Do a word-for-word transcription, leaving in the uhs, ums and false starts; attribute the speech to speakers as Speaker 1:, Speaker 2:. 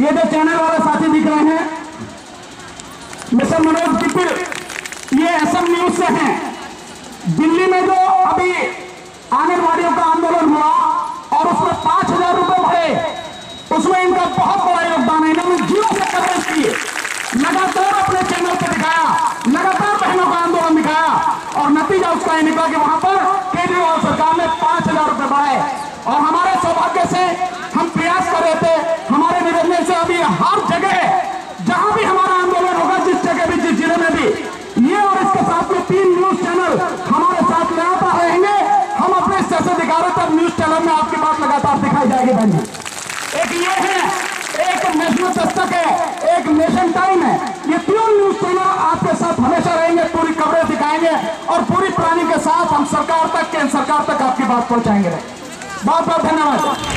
Speaker 1: ये जो चैनल वाले साथी दिख रहे हैं मिस्टर मनोज टिप्पी, ये असम न्यूज से हैं। दिल्ली में जो अभी आंगनबाड़ियों का आंदोलन हुआ और उसमें पांच हजार रुपए बढ़े, उसमें इनका बहुत बड़ा योगदान है। इन्होंने जियो से कवरेज की, लगातार अपने चैनल पर दिखाया, लगातार बहनों का आंदोलन दिखाया और नतीजा उसका ही निकला कि वहां पर केजरीवाल सरकार ने पांच हजार रुपए बढ़ाए। और हमारे सौभाग्य से हम प्रयास कर रहे थे, हमारे निवेदन से अभी हर जगह जहां भी हमारा आंदोलन होगा, जिस जगह भी, जिस जिले में भी, ये और इसके साथ में तीन न्यूज चैनल हमारे साथ लगातार रहेंगे। हम अपने स्तर से दिखा रहे थे, न्यूज चैनल में आपकी बात लगातार दिखाई जाएगी बहन। एक ये है, एक नेशनल दस्तक है, एक नेशन टाइम है। ये तीन न्यूज चैनल आपके साथ हमेशा रहेंगे, पूरी कवरेज दिखाएंगे और पूरी प्लानिंग के साथ हम सरकार तक, केंद्र सरकार तक आपकी बात पहुंचाएंगे। बहुत बहुत धन्यवाद।